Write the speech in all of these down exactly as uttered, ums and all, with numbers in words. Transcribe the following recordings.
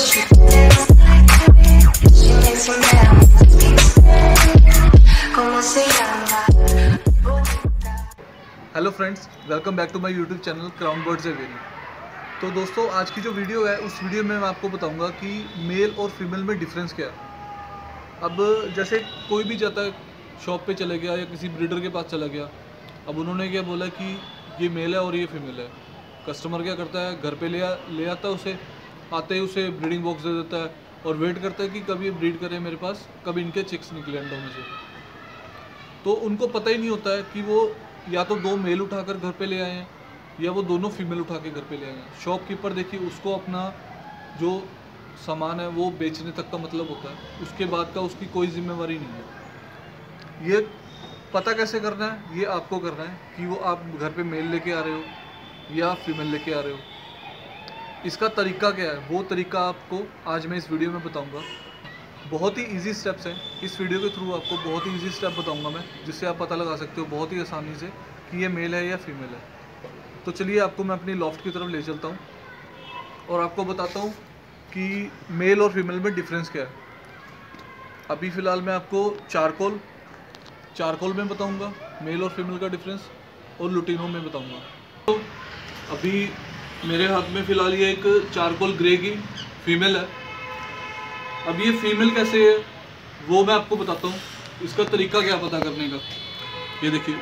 Hello friends, welcome back to my YouTube channel crown birds a very. तो दोस्तों, आज की जो वीडियो है उस वीडियो में मैं आपको बताऊंगा कि मेल और फीमेल में डिफरेंस क्या है। अब जैसे कोई भी जाता है शॉप पे चले गया या किसी ब्रीडर के पास चला गया, अब उन्होंने क्या बोला कि ये मेल है और ये फीमेल है। कस्टमर क्या करता है, घर पे ले आ, ले आता है उसे, आते ही उसे ब्रीडिंग बॉक्स दे देता है और वेट करता है कि कभी ये ब्रीड करे मेरे पास, कभी इनके चिक्स निकले अंडों में से। तो उनको पता ही नहीं होता है कि वो या तो दो मेल उठाकर घर पे ले आए हैं या वो दोनों फीमेल उठा के घर पे ले आए हैं। शॉपकीपर देखिए, उसको अपना जो सामान है वो बेचने तक का मतलब होता है, उसके बाद का उसकी कोई जिम्मेवारी नहीं है। ये पता कैसे करना है, ये आपको करना है कि वो आप घर पे मेल लेके आ रहे हो या फीमेल लेके आ रहे हो। इसका तरीका क्या है, वो तरीका आपको आज मैं इस वीडियो में बताऊँगा। बहुत ही इजी स्टेप्स हैं, इस वीडियो के थ्रू आपको बहुत ही इजी स्टेप बताऊंगा मैं, जिससे आप पता लगा सकते हो बहुत ही आसानी से कि ये मेल है या फीमेल है। तो चलिए आपको मैं अपनी लॉफ्ट की तरफ ले चलता हूँ और आपको बताता हूँ कि मेल और फीमेल में डिफरेंस क्या है। अभी फ़िलहाल मैं आपको चारकोल चारकोल में बताऊँगा मेल और फीमेल का डिफरेंस, और लुटिनो में बताऊँगा। तो अभी मेरे हाथ में फ़िलहाल ये एक चारकोल ग्रे की फीमेल है। अब ये फीमेल कैसे है वो मैं आपको बताता हूँ, इसका तरीका क्या पता करने का। ये देखिए,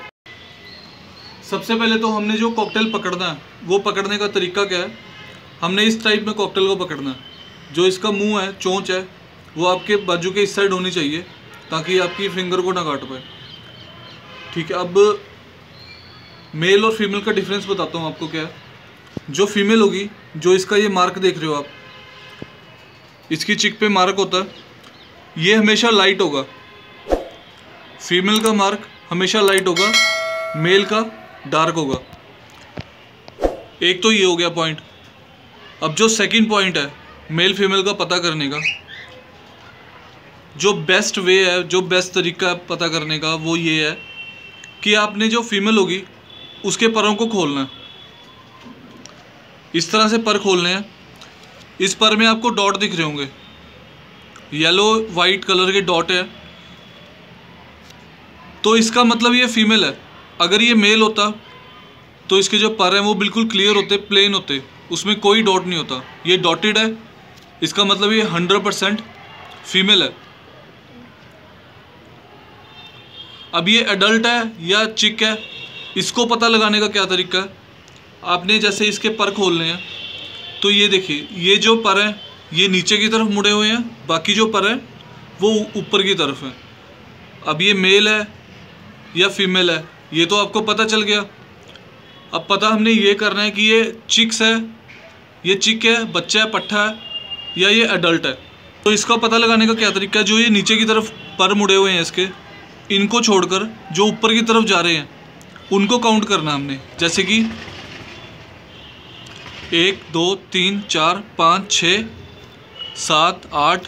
सबसे पहले तो हमने जो कॉकटेल पकड़ना है वो पकड़ने का तरीका क्या है, हमने इस टाइप में कॉकटेल को पकड़ना है। जो इसका मुंह है, चोंच है, वो आपके बाजू के इस साइड होनी चाहिए ताकि आपकी फिंगर को ना काट पाए। ठीक है, अब मेल और फीमेल का डिफरेंस बताता हूँ आपको क्या है। जो फीमेल होगी, जो इसका ये मार्क देख रहे हो आप, इसकी चिक पे मार्क होता है, ये हमेशा लाइट होगा। फीमेल का मार्क हमेशा लाइट होगा, मेल का डार्क होगा। एक तो ये हो गया पॉइंट। अब जो सेकंड पॉइंट है मेल फीमेल का पता करने का, जो बेस्ट वे है, जो बेस्ट तरीका है पता करने का, वो ये है कि आपने जो फीमेल होगी उसके परों को खोलना है। इस तरह से पर खोलने हैं। इस पर में आपको डॉट दिख रहे होंगे, येलो वाइट कलर के डॉट है, तो इसका मतलब ये फीमेल है। अगर ये मेल होता तो इसके जो पर हैं वो बिल्कुल क्लियर होते, प्लेन होते, उसमें कोई डॉट नहीं होता। ये डॉटेड है, इसका मतलब ये हंड्रेड परसेंट फीमेल है। अब ये एडल्ट है या चिक है, इसको पता लगाने का क्या तरीका है। आपने जैसे इसके पर खोलने हैं, तो ये देखिए, ये जो पर हैं ये नीचे की तरफ मुड़े हुए हैं, बाकी जो पर हैं वो ऊपर की तरफ हैं। अब ये मेल है या फीमेल है ये तो आपको पता चल गया। अब पता हमने ये करना है कि ये चिक्स है, ये चिक है, बच्चा है, पट्ठा है, या ये एडल्ट है। तो इसका पता लगाने का क्या तरीका है, जो ये नीचे की तरफ पर मुड़े हुए हैं इसके, इनको छोड़कर जो ऊपर की तरफ जा रहे हैं उनको काउंट करना हमने। जैसे कि एक दो तीन चार पाँच छः सात आठ,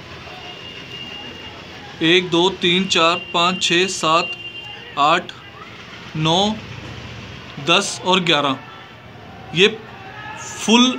एक दो तीन चार पाँच छः सात आठ नौ दस और ग्यारह। ये फुल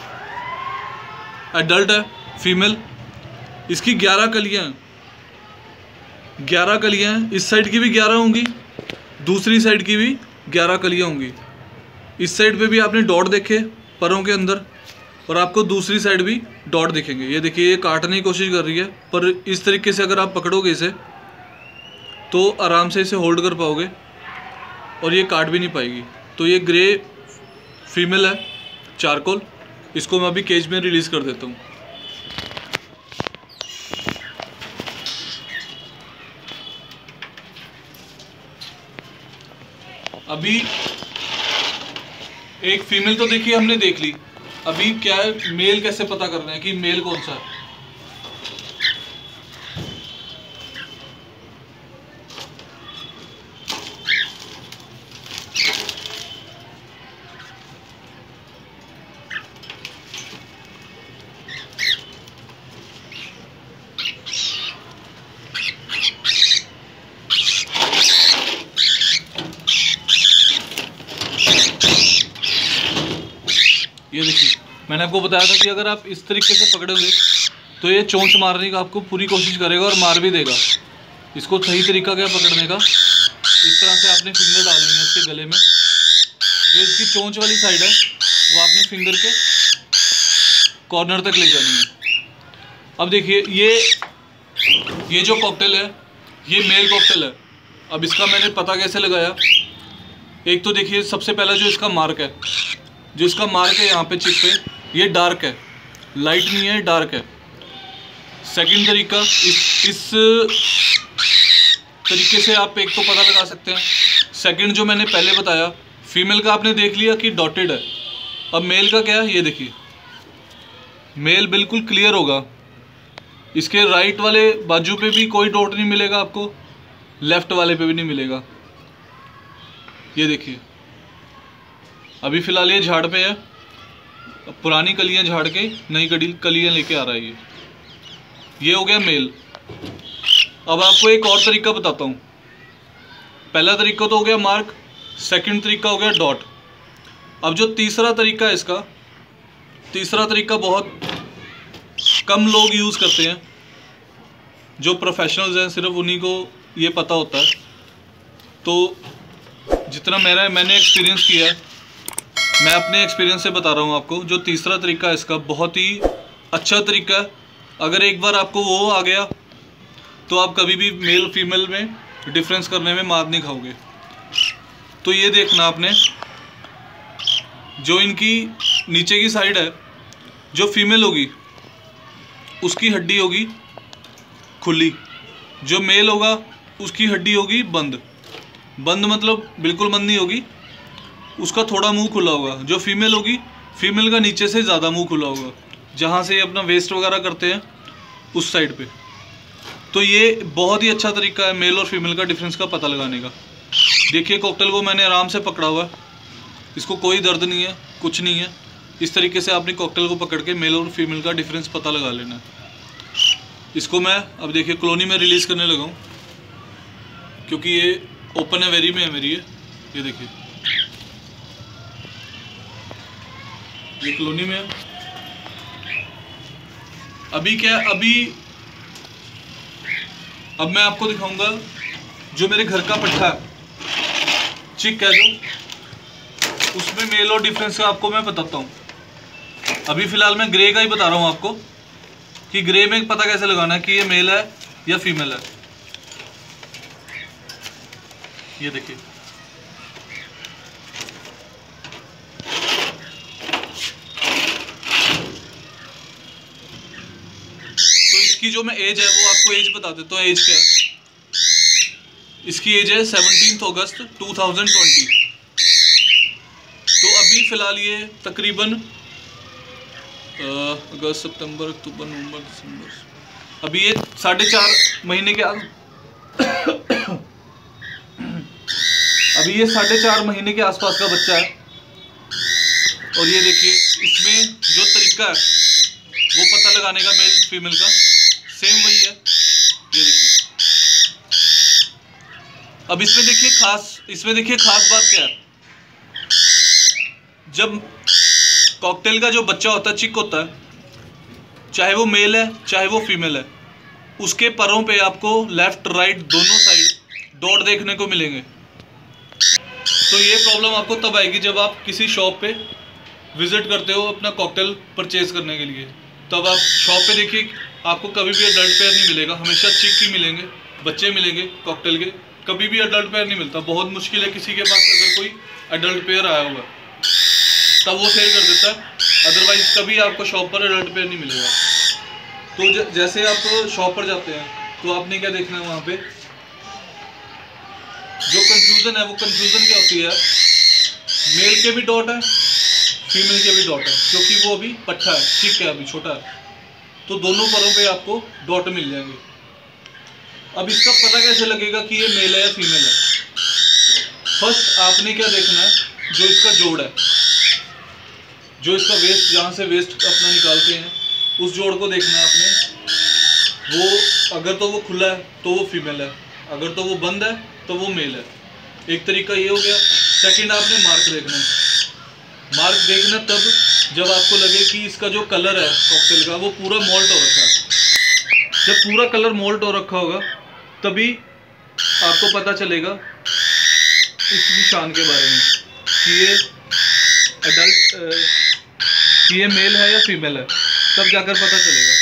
एडल्ट है फीमेल। इसकी ग्यारह कलियाँ हैं, ग्यारह कलियाँ हैं। इस साइड की भी ग्यारह होंगी, दूसरी साइड की भी ग्यारह कलियाँ होंगी। इस साइड पे भी आपने डॉट देखे परों के अंदर, और आपको दूसरी साइड भी डॉट दिखेंगे। ये देखिए, ये काटने की कोशिश कर रही है, पर इस तरीके से अगर आप पकड़ोगे इसे तो आराम से इसे होल्ड कर पाओगे और ये काट भी नहीं पाएगी। तो ये ग्रे फीमेल है चारकोल, इसको मैं अभी केज में रिलीज़ कर देता हूँ। अभी एक फीमेल तो देखिए हमने देख ली, अभी क्या है, मेल कैसे पता करना है कि मेल कौन सा है। ये देखिए, मैंने आपको बताया था कि अगर आप इस तरीके से पकड़ोगे तो ये चोंच मारने का आपको पूरी कोशिश करेगा और मार भी देगा। इसको सही तरीका क्या पकड़ने का, इस तरह से आपने फिंगर डालनी है इसके गले में। जो इसकी चोंच वाली साइड है वो आपने फिंगर के कॉर्नर तक ले जानी है। अब देखिए ये ये जो कॉकटेल है ये मेल कॉकटेल है। अब इसका मैंने पता कैसे लगाया, एक तो देखिए सबसे पहला जो इसका मार्क है, जो इसका मार्क है यहाँ पे चिप पे, ये डार्क है, लाइट नहीं है, डार्क है। सेकंड तरीका, इस इस तरीके से आप एक तो पता लगा सकते हैं। सेकंड जो मैंने पहले बताया, फीमेल का आपने देख लिया कि डॉटेड है। अब मेल का क्या है, ये देखिए मेल बिल्कुल क्लियर होगा। इसके राइट वाले बाजू पे भी कोई डॉट नहीं मिलेगा आपको, लेफ्ट वाले पे भी नहीं मिलेगा। ये देखिए अभी फ़िलहाल ये झाड़ पे है, पुरानी कलियां झाड़ के नई कड़ी कलियां लेके आ रहा है ये ये हो गया मेल। अब आपको एक और तरीका बताता हूँ। पहला तरीका तो हो गया मार्क, सेकंड तरीका हो गया डॉट। अब जो तीसरा तरीका है इसका, तीसरा तरीका बहुत कम लोग यूज़ करते हैं, जो प्रोफेशनल्स हैं सिर्फ उन्हीं को ये पता होता है। तो जितना मेरा मैंने एक्सपीरियंस किया है, मैं अपने एक्सपीरियंस से बता रहा हूँ आपको। जो तीसरा तरीका है इसका बहुत ही अच्छा तरीका है। अगर एक बार आपको वो आ गया तो आप कभी भी मेल फीमेल में डिफरेंस करने में मार नहीं खाओगे। तो ये देखना आपने, जो इनकी नीचे की साइड है, जो फीमेल होगी उसकी हड्डी होगी खुली, जो मेल होगा उसकी हड्डी होगी बंद। बंद मतलब बिल्कुल बंद नहीं होगी, उसका थोड़ा मुंह खुला होगा। जो फीमेल होगी, फीमेल का नीचे से ज़्यादा मुंह खुला होगा, जहाँ से ये अपना वेस्ट वगैरह करते हैं उस साइड पे। तो ये बहुत ही अच्छा तरीका है मेल और फीमेल का डिफरेंस का पता लगाने का। देखिए कॉकटेल को मैंने आराम से पकड़ा हुआ है, इसको कोई दर्द नहीं है, कुछ नहीं है। इस तरीके से आपने कॉकटेल को पकड़ के मेल और फीमेल का डिफरेंस पता लगा लेना है। इसको मैं अब देखिए कॉलोनी में रिलीज़ करने लगा हूँ, क्योंकि ये ओपन है वेरी में है मेरी। ये ये देखिए ये कॉलोनी में है। अभी क्या अभी अब मैं आपको दिखाऊंगा जो मेरे घर का पट्ठा है, चिक है जो, उसमें मेल और डिफरेंस का आपको मैं बताता हूँ। अभी फ़िलहाल मैं ग्रे का ही बता रहा हूँ आपको कि ग्रे में पता कैसे लगाना है कि ये मेल है या फीमेल है। ये देखिए तो इसकी जो मैं एज है वो आपको एज बता देता हूँ। एज क्या है, इसकी एज है सेवनटीन अगस्त टू थाउजेंड ट्वेंटी। तो अभी फ़िलहाल ये तकरीबन अगस्त सितंबर अक्टूबर नवंबर दिसंबर, अभी ये साढ़े चार महीने के आस अभी ये साढ़े चार महीने के आसपास का बच्चा है। और ये देखिए इसमें जो तरीका है वो पता लगाने का मेल फीमेल का सेम वही है। ये देखिए अब इसमें देखिए खास इसमें देखिए खास बात क्या है, जब कॉकटेल का जो बच्चा होता है, चिक होता है, चाहे वो मेल है चाहे वो फीमेल है, उसके परों पे आपको लेफ्ट राइट दोनों साइड डॉट देखने को मिलेंगे। तो ये प्रॉब्लम आपको तब आएगी जब आप किसी शॉप पे विजिट करते हो अपना कॉकटेल परचेज करने के लिए। तब आप शॉप पे देखिए आपको कभी भी अडल्ट पेयर नहीं मिलेगा, हमेशा चिक ही मिलेंगे, बच्चे मिलेंगे कॉकटेल के। कभी भी अडल्ट पेयर नहीं मिलता, बहुत मुश्किल है किसी के पास अगर कोई अडल्ट पेयर आया हुआ तब वो सेल कर देता है, अदरवाइज कभी आपको शॉप पर अडल्ट पेयर नहीं मिलेगा। तो जैसे आप शॉप पर जाते हैं तो आपने क्या देखना है, वहाँ पे जो कंफ्यूजन है वो कंफ्यूजन क्या होती है, मेल के भी डॉट है फीमेल के भी डॉट है, क्योंकि वो अभी पट्ठा है, ठीक है, अभी छोटा है, तो दोनों परों पे आपको डॉट मिल जाएंगे। अब इसका पता कैसे लगेगा कि ये मेल है या फीमेल है? फर्स्ट आपने क्या देखना है, जो इसका जोड़ है, जो इसका वेस्ट, जहाँ से वेस्ट अपना निकालते हैं उस जोड़ को देखना है आपने। वो अगर तो वो खुला है तो वो फीमेल है, अगर तो वो बंद है तो वो मेल है। एक तरीका ये हो गया। सेकंड आपने मार्क देखना है, मार्क देखना तब जब आपको लगे कि इसका जो कलर है कॉकटेल का वो पूरा मोल्ट हो रखा है, जब पूरा कलर मोल्ट हो रखा होगा तभी आपको पता चलेगा इस निशान के बारे में कि ये अडल्ट कि ये मेल है या फीमेल है, तब जाकर पता चलेगा।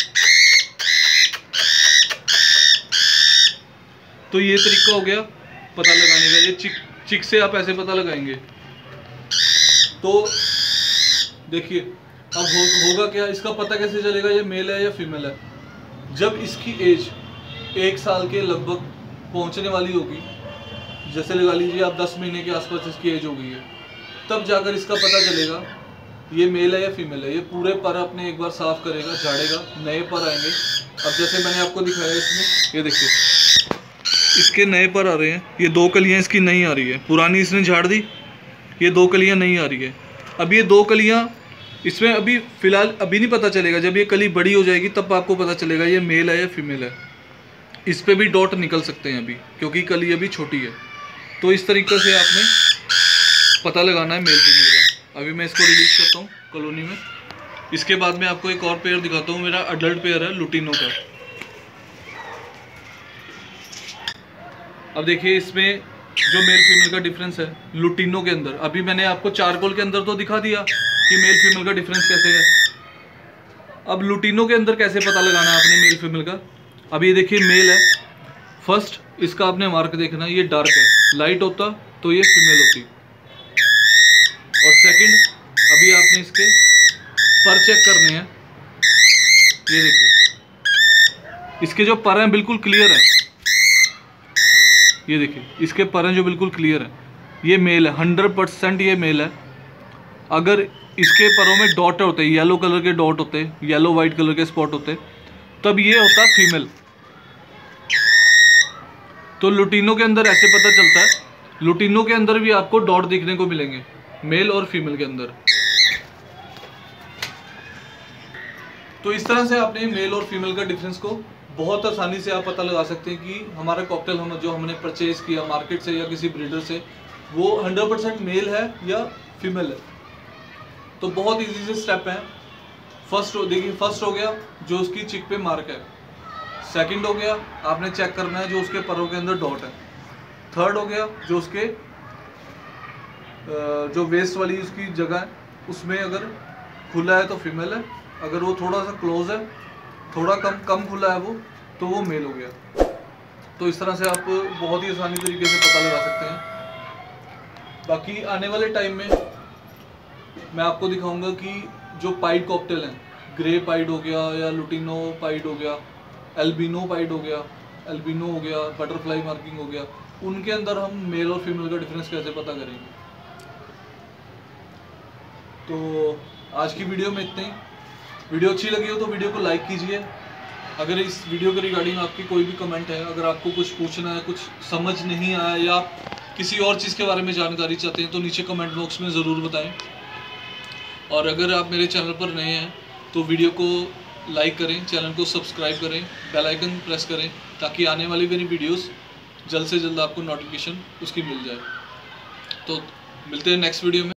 तो ये तरीका हो गया पता लगाने का। ये चिक चिक से आप ऐसे पता लगाएंगे। तो देखिए अब हो, होगा क्या, इसका पता कैसे चलेगा ये मेल है या फीमेल है। जब इसकी एज एक साल के लगभग पहुंचने वाली होगी, जैसे लगा लीजिए आप दस महीने के आसपास इसकी एज हो गई है, तब जाकर इसका पता चलेगा ये मेल है या फीमेल है। ये पूरे पर अपने एक बार साफ करेगा, झाड़ेगा, नए पर आएंगे। अब जैसे मैंने आपको दिखाया इसमें, ये देखिए इसके नए पर आ रहे हैं। ये दो कलियां इसकी नहीं आ रही है, पुरानी इसने झाड़ दी, ये दो कलियां नहीं आ रही है। अब ये दो कलियां इसमें अभी फ़िलहाल अभी नहीं पता चलेगा, जब ये कली बड़ी हो जाएगी तब आपको पता चलेगा ये मेल है या फीमेल है। इस पर भी डॉट निकल सकते हैं अभी, क्योंकि कली अभी छोटी है। तो इस तरीके से आपने पता लगाना है मेल फीमेल का। अभी मैं इसको रिलीज करता हूँ कॉलोनी में। इसके बाद में आपको एक और पेयर दिखाता हूँ, मेरा अडल्ट पेयर है लुटिनो का। अब देखिए इसमें जो मेल फीमेल का डिफरेंस है लुटिनो के अंदर। अभी मैंने आपको चारकोल के अंदर तो दिखा दिया कि मेल फीमेल का डिफरेंस कैसे है। अब लुटिनो के अंदर कैसे पता लगाना है आपने मेल फीमेल का। अब ये देखिए मेल है, फर्स्ट इसका आपने मार्क देखना, ये डार्क है, लाइट होता तो ये फीमेल होती। और सेकंड अभी आपने इसके पर चेक करने हैं। ये देखिए इसके जो पर हैं बिल्कुल क्लियर है। ये देखिए इसके पर हैं जो बिल्कुल क्लियर है, ये मेल है, हंड्रेड परसेंट ये मेल है। अगर इसके परों में डॉट होते, येलो कलर के डॉट होते, येलो वाइट कलर के स्पॉट होते, तब ये होता फीमेल। तो लुटिनो के अंदर ऐसे पता चलता है। लुटिनो के अंदर भी आपको डॉट देखने को मिलेंगे, मेल और फीमेल के अंदर। तो इस तरह से आपने मेल और फीमेल का डिफरेंस को बहुत आसानी से आप पता लगा सकते हैं कि हमारा कॉकटेल हम जो हमने परचेज किया मार्केट से या किसी ब्रीडर से, वो हंड्रेड परसेंट मेल है या फीमेल है। तो बहुत इजी से स्टेप हैं। फर्स्ट देखिए, फर्स्ट हो गया जो उसकी चिक पे मार्क है। सेकंड हो गया आपने चेक करना है जो उसके परों के अंदर डॉट है। थर्ड हो गया जो उसके जो वेस्ट वाली उसकी जगह है उसमें अगर खुला है तो फीमेल है, अगर वो थोड़ा सा क्लोज है, थोड़ा कम कम खुला है वो, तो वो मेल हो गया। तो इस तरह से आप बहुत ही आसानी तरीके से पता लगा सकते हैं। बाकी आने वाले टाइम में मैं आपको दिखाऊंगा कि जो पाइड कॉकटेल हैं, ग्रे पाइड हो गया या लुटिनो पाइड हो गया, एल्बिनो पाइड हो गया, एल्बिनो हो गया, बटरफ्लाई मार्किंग हो गया, उनके अंदर हम मेल और फीमेल का डिफरेंस कैसे पता करेंगे। तो आज की वीडियो में इतना ही। वीडियो अच्छी लगी हो तो वीडियो को लाइक कीजिए। अगर इस वीडियो के रिगार्डिंग आपकी कोई भी कमेंट है, अगर आपको कुछ पूछना है, कुछ समझ नहीं आया या किसी और चीज़ के बारे में जानकारी चाहते हैं तो नीचे कमेंट बॉक्स में ज़रूर बताएं। और अगर आप मेरे चैनल पर नए हैं तो वीडियो को लाइक करें, चैनल को सब्सक्राइब करें, बेल आइकन प्रेस करें ताकि आने वाली मेरी वीडियोस जल्द से जल्द आपको नोटिफिकेशन उसकी मिल जाए। तो मिलते हैं नेक्स्ट वीडियो में।